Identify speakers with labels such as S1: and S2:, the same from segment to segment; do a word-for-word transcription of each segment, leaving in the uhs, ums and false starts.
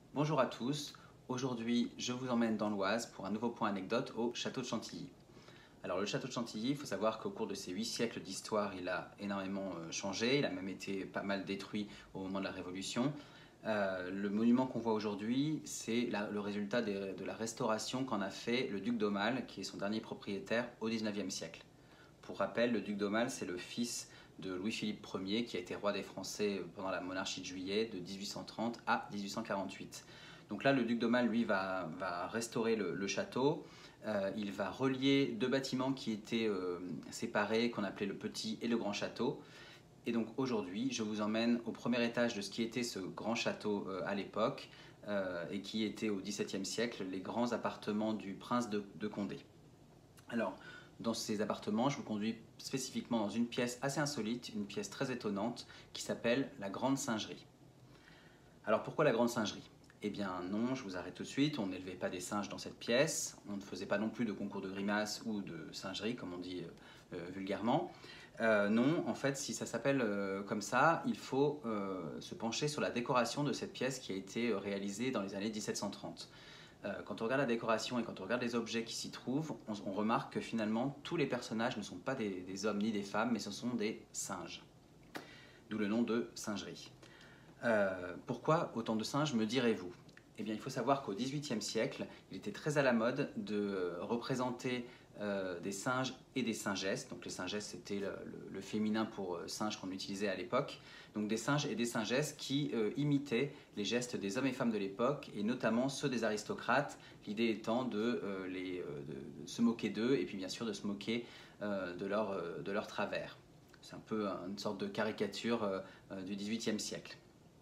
S1: Bonjour à tous, aujourd'hui je vous emmène dans l'Oise pour un nouveau point anecdote au château de Chantilly. Alors le château de Chantilly, il faut savoir qu'au cours de ces huit siècles d'histoire, il a énormément euh, changé, il a même été pas mal détruit au moment de la Révolution. Euh, le monument qu'on voit aujourd'hui, c'est le résultat des- de la restauration qu'en a fait le duc d'Aumale, qui est son dernier propriétaire au dix-neuvième siècle. Pour rappel, le duc d'Aumale, c'est le fils de Louis-Philippe Ier, qui a été roi des Français pendant la monarchie de Juillet de mille huit cent trente à mille huit cent quarante-huit. Donc là, le duc d'Aumale, lui, va, va restaurer le, le château. Euh, il va relier deux bâtiments qui étaient euh, séparés, qu'on appelait le petit et le grand château. Et donc aujourd'hui, je vous emmène au premier étage de ce qui était ce grand château euh, à l'époque euh, et qui était au dix-septième siècle les grands appartements du prince de, de Condé. Alors, dans ces appartements, je vous conduis spécifiquement dans une pièce assez insolite, une pièce très étonnante qui s'appelle la Grande Singerie. Alors pourquoi la Grande Singerie? Eh bien non, je vous arrête tout de suite, on n'élevait pas des singes dans cette pièce, on ne faisait pas non plus de concours de grimaces ou de singerie, comme on dit euh, euh, vulgairement. Euh, non, en fait, si ça s'appelle euh, comme ça, il faut euh, se pencher sur la décoration de cette pièce qui a été euh, réalisée dans les années mille sept cent trente. Euh, quand on regarde la décoration et quand on regarde les objets qui s'y trouvent, on, on remarque que finalement, tous les personnages ne sont pas des, des hommes ni des femmes, mais ce sont des singes. D'où le nom de singerie. Euh, pourquoi autant de singes, me direz-vous? Eh bien, il faut savoir qu'au dix-huitième siècle, il était très à la mode de représenter euh, des singes et des singesses. Donc les singesses, c'était le, le, le féminin pour euh, singe qu'on utilisait à l'époque. Donc des singes et des singesses qui euh, imitaient les gestes des hommes et femmes de l'époque, et notamment ceux des aristocrates, l'idée étant de, euh, les, euh, de, de se moquer d'eux, et puis bien sûr de se moquer euh, de, leur, euh, de leur travers. C'est un peu une sorte de caricature euh, du dix-huitième siècle.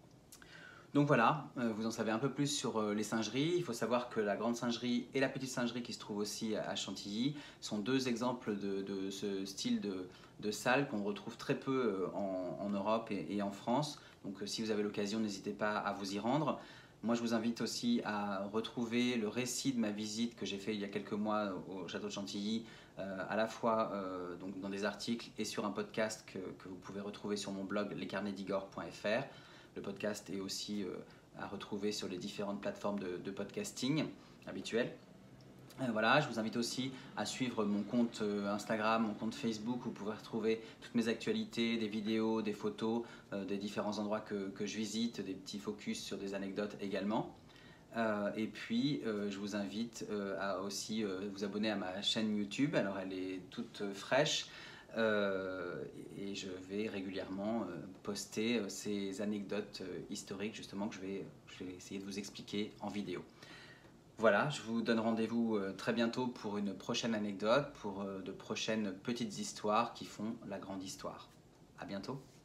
S1: Donc voilà, euh, vous en savez un peu plus sur euh, les singeries. Il faut savoir que la grande singerie et la petite singerie qui se trouve aussi à Chantilly sont deux exemples de, de ce style de, de salle qu'on retrouve très peu euh, en, en Europe et, et en France. Donc euh, si vous avez l'occasion, n'hésitez pas à vous y rendre. Moi, je vous invite aussi à retrouver le récit de ma visite que j'ai fait il y a quelques mois au château de Chantilly, euh, à la fois euh, donc dans des articles et sur un podcast que, que vous pouvez retrouver sur mon blog lescarnets d'igor point fr. Le podcast est aussi euh, à retrouver sur les différentes plateformes de, de podcasting habituelles. Euh, voilà, je vous invite aussi à suivre mon compte euh, Instagram, mon compte Facebook, où vous pouvez retrouver toutes mes actualités, des vidéos, des photos, euh, des différents endroits que, que je visite, des petits focus sur des anecdotes également. Euh, et puis, euh, je vous invite euh, à aussi euh, vous abonner à ma chaîne YouTube. Alors, elle est toute fraîche euh, et je vais régulièrement euh, poster euh, ces anecdotes euh, historiques, justement, que je vais, je vais essayer de vous expliquer en vidéo. Voilà, je vous donne rendez-vous euh, très bientôt pour une prochaine anecdote, pour euh, de prochaines petites histoires qui font la grande histoire. À bientôt.